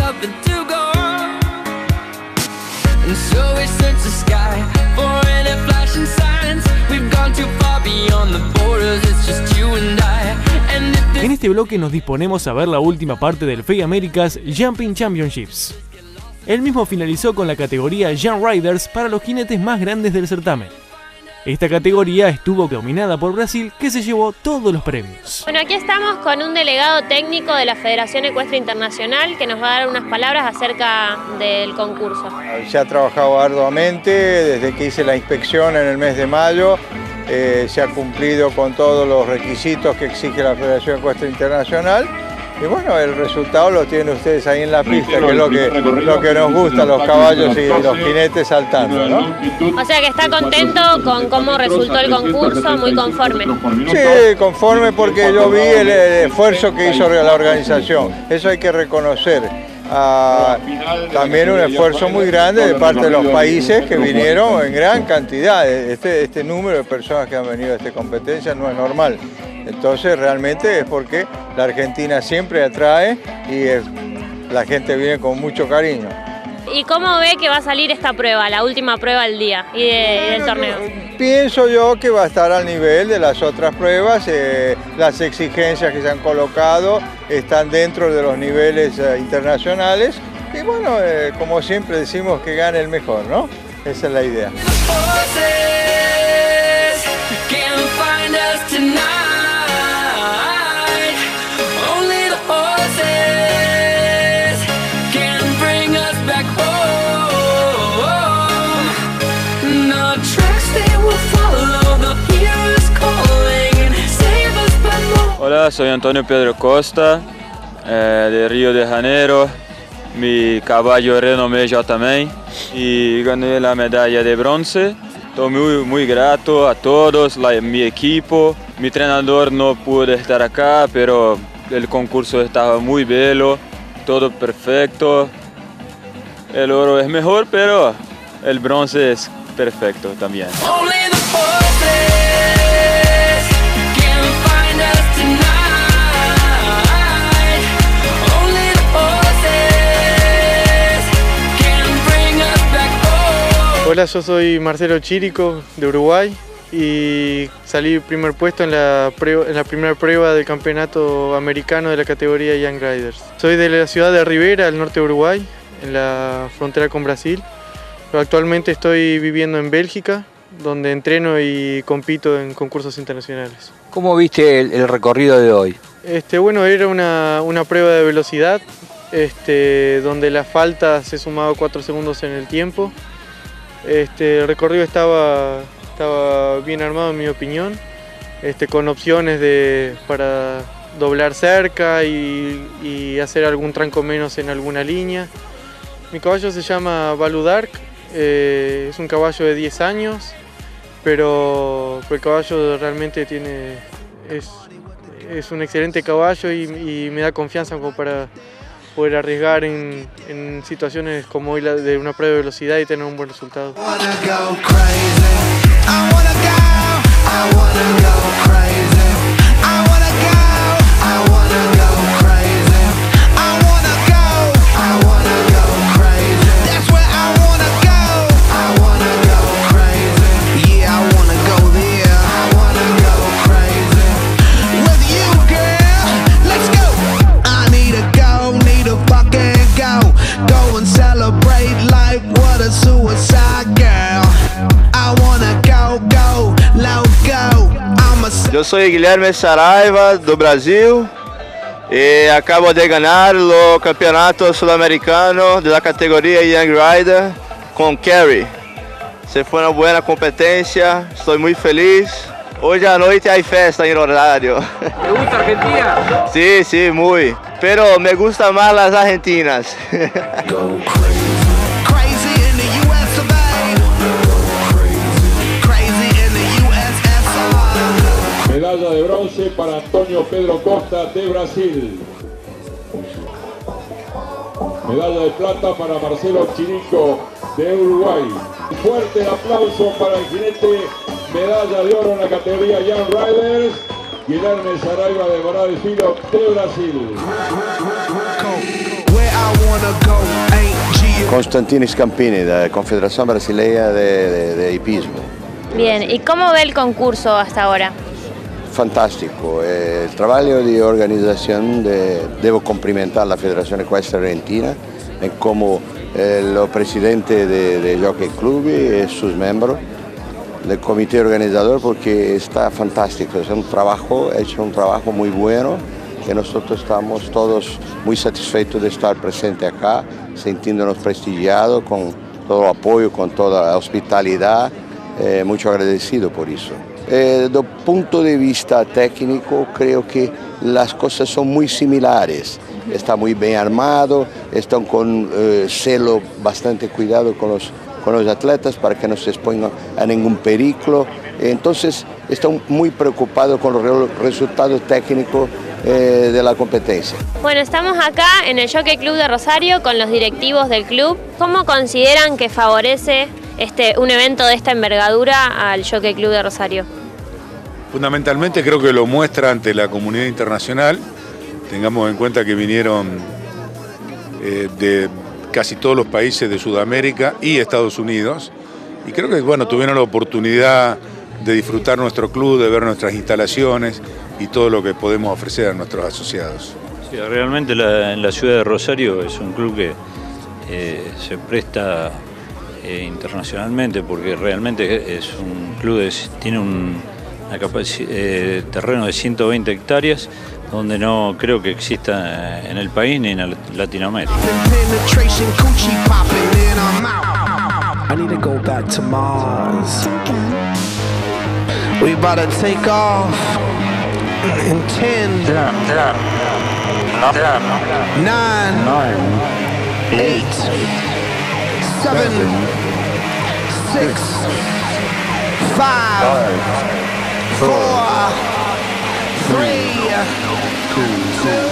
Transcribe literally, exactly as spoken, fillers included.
nothing to go on. And so we search the sky for any flashing signs. We've gone too far beyond the borders, it's just you and I. And if this... En este bloque nos disponemos a ver la última parte del F E I America's Jumping Championships. El mismo finalizó con la categoría Young Riders para los jinetes más grandes del certamen. Esta categoría estuvo dominada por Brasil, que se llevó todos los premios. Bueno, aquí estamos con un delegado técnico de la Federación Ecuestre Internacional que nos va a dar unas palabras acerca del concurso. Se ha trabajado arduamente desde que hice la inspección en el mes de mayo. Eh, se ha cumplido con todos los requisitos que exige la Federación Ecuestre Internacional. Y bueno, el resultado lo tienen ustedes ahí en la pista, que es lo que, lo que nos gusta, los caballos y los jinetes saltando, ¿no? O sea que está contento con cómo resultó el concurso, muy conforme. Sí, conforme porque yo vi el, el esfuerzo que hizo la organización, eso hay que reconocer. Ah, también un esfuerzo muy grande de parte de los países que vinieron en gran cantidad. Este, este número de personas que han venido a esta competencia no es normal. Entonces realmente es porque la Argentina siempre atrae y es, la gente viene con mucho cariño. ¿Y cómo ve que va a salir esta prueba, la última prueba del día y, de, y del torneo? Pienso yo que va a estar al nivel de las otras pruebas. Eh, las exigencias que se han colocado están dentro de los niveles eh, internacionales. Y bueno, eh, como siempre decimos, que gane el mejor, ¿no? Esa es la idea. Hola, soy Antonio Pedro Costa, eh, de Río de Janeiro. Mi caballo renomé yo también y gané la medalla de bronce. Estoy muy, muy grato a todos, la, mi equipo. Mi entrenador no pudo estar acá, pero el concurso estaba muy bello, todo perfecto. El oro es mejor, pero el bronce es perfecto también. Hola, yo soy Marcelo Chirico de Uruguay y salí primer puesto en la, en la primera prueba del campeonato americano de la categoría Young Riders. Soy de la ciudad de Rivera, al norte de Uruguay, en la frontera con Brasil. Pero actualmente estoy viviendo en Bélgica, donde entreno y compito en concursos internacionales. ¿Cómo viste el, el recorrido de hoy? Este, bueno, era una, una prueba de velocidad, este, donde la falta se sumaba cuatro segundos en el tiempo. Este, el recorrido estaba, estaba bien armado en mi opinión, este, con opciones de, para doblar cerca y, y hacer algún tranco menos en alguna línea. Mi caballo se llama Balu Dark, eh, es un caballo de diez años, pero, pero el caballo realmente tiene, es, es un excelente caballo y, y me da confianza como para poder arriesgar en, en situaciones como hoy la de una prueba de velocidad y tener un buen resultado. Eu sou Guilherme Saraiva, do Brasil, e acabo de ganhar o campeonato sul-americano da categoria Young Rider com Kerry. Se foi uma boa competência, estou muito feliz. Hoje à noite há festa em Rosario. ¿Te gusta Argentina? Sí, sí, muy. Pero me gusta más las argentinas. Medalla de bronce para Antonio Pedro Costa de Brasil. Medalla de plata para Marcelo Chirico de Uruguay. Fuerte aplauso para el jinete. Medalla de oro en la categoría Young Riders. Guilherme Saraiva de Morales Filho de Brasil. Constantino Scampini, de la Confederación Brasileña de, de, de Hipismo. Bien, ¿y cómo ve el concurso hasta ahora? Fantástico. El trabajo de organización, de, debo cumplimentar la Federación Ecuestre Argentina, en como el presidente de, de Jockey Club y sus miembros del comité organizador, porque está fantástico. Es un trabajo, hecho un trabajo muy bueno, que nosotros estamos todos muy satisfechos de estar presentes acá, sintiéndonos prestigiados con todo el apoyo, con toda la hospitalidad, eh, mucho agradecido por eso. Eh, desde el punto de vista técnico, creo que las cosas son muy similares. Está muy bien armado, están con eh, celo, bastante cuidado con los, con los atletas para que no se expongan a ningún peligro. Entonces, están muy preocupados con los resultados técnicos eh, de la competencia. Bueno, estamos acá en el Jockey Club de Rosario con los directivos del club. ¿Cómo consideran que favorece este, un evento de esta envergadura al Jockey Club de Rosario? Fundamentalmente creo que lo muestra ante la comunidad internacional. Tengamos en cuenta que vinieron eh, de casi todos los países de Sudamérica y Estados Unidos, y creo que bueno, tuvieron la oportunidad de disfrutar nuestro club, de ver nuestras instalaciones y todo lo que podemos ofrecer a nuestros asociados. Sí, realmente la, la ciudad de Rosario es un club que eh, se presta eh, internacionalmente, porque realmente es un club que tiene un una eh, terreno de ciento veinte hectáreas, donde no creo que exista en el país ni en Latinoamérica. I need to go back to Mars. We about to take off in ten, nine, eight, seven, six, five, four, three, two.